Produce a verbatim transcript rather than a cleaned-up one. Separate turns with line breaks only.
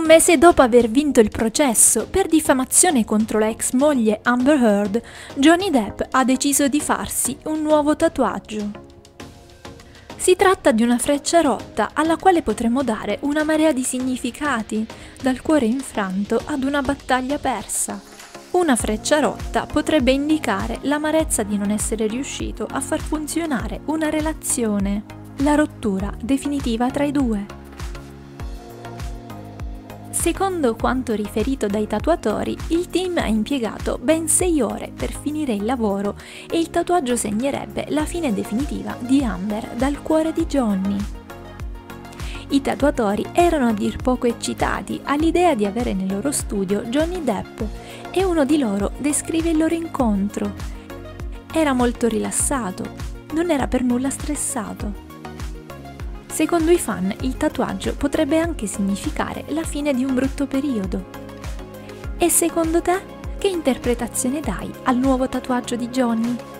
mese dopo aver vinto il processo per diffamazione contro la ex moglie Amber Heard, Johnny Depp ha deciso di farsi un nuovo tatuaggio. Si tratta di una freccia rotta alla quale potremmo dare una marea di significati, dal cuore infranto ad una battaglia persa. Una freccia rotta potrebbe indicare l'amarezza di non essere riuscito a far funzionare una relazione, la rottura definitiva tra i due. Secondo quanto riferito dai tatuatori, il team ha impiegato ben sei ore per finire il lavoro e il tatuaggio segnerebbe la fine definitiva di Amber dal cuore di Johnny. I tatuatori erano a dir poco eccitati all'idea di avere nel loro studio Johnny Depp e uno di loro descrive il loro incontro. Era molto rilassato, non era per nulla stressato. Secondo i fan, il tatuaggio potrebbe anche significare la fine di un brutto periodo. E secondo te, che interpretazione dai al nuovo tatuaggio di Johnny?